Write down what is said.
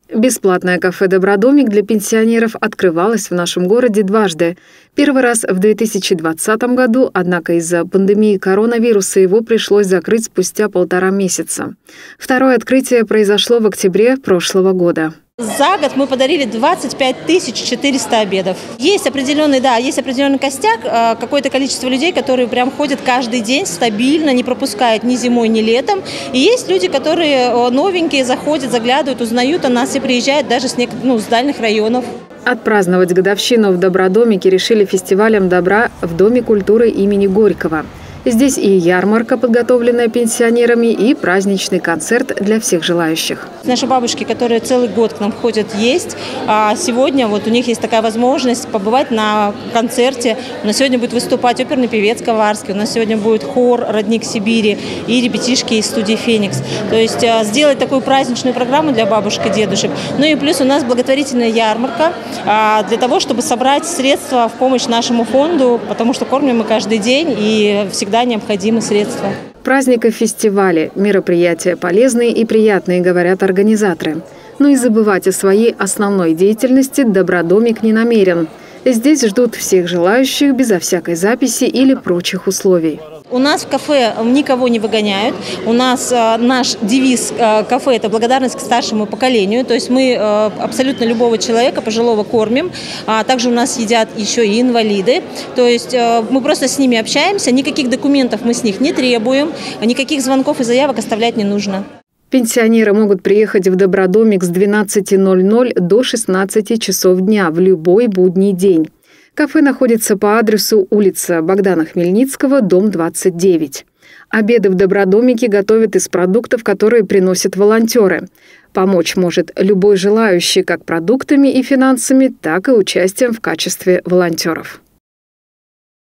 Бесплатное кафе «Добродомик» для пенсионеров открывалось в нашем городе дважды. Первый раз в 2020 году, однако из-за пандемии коронавируса его пришлось закрыть спустя 1,5 месяца. Второе открытие произошло в октябре прошлого года. За год мы подарили 25 400 обедов. Есть определенный костяк, какое-то количество людей, которые прям ходят каждый день стабильно, не пропускают ни зимой, ни летом. И есть люди, которые новенькие, заходят, заглядывают, узнают о нас и приезжают даже с дальних районов. Отпраздновать годовщину в Добродомике решили фестивалем добра в Доме культуры имени Горького. Здесь и ярмарка, подготовленная пенсионерами, и праздничный концерт для всех желающих. Наши бабушки, которые целый год к нам ходят есть, а сегодня у них есть такая возможность побывать на концерте. У нас сегодня будет выступать оперный певец Коварский, у нас сегодня будет хор «Родник Сибири» и ребятишки из студии «Феникс». То есть сделать такую праздничную программу для бабушек и дедушек. Ну и плюс у нас благотворительная ярмарка для того, чтобы собрать средства в помощь нашему фонду, потому что кормим мы каждый день и всегда необходимы средства. Праздник и фестивали – мероприятия полезные и приятные, говорят организаторы. Но и забывать о своей основной деятельности Добродомик не намерен. Здесь ждут всех желающих безо всякой записи или прочих условий. У нас в кафе никого не выгоняют. У нас наш девиз кафе – это благодарность к старшему поколению. То есть мы абсолютно любого человека, пожилого, кормим. Также у нас едят еще и инвалиды. То есть мы просто с ними общаемся. Никаких документов мы с них не требуем. Никаких звонков и заявок оставлять не нужно. Пенсионеры могут приехать в Добродомик с 12:00 до 16 часов дня в любой будний день. Кафе находится по адресу улица Богдана Хмельницкого, дом 29. Обеды в Добродомике готовят из продуктов, которые приносят волонтеры. Помочь может любой желающий как продуктами и финансами, так и участием в качестве волонтеров.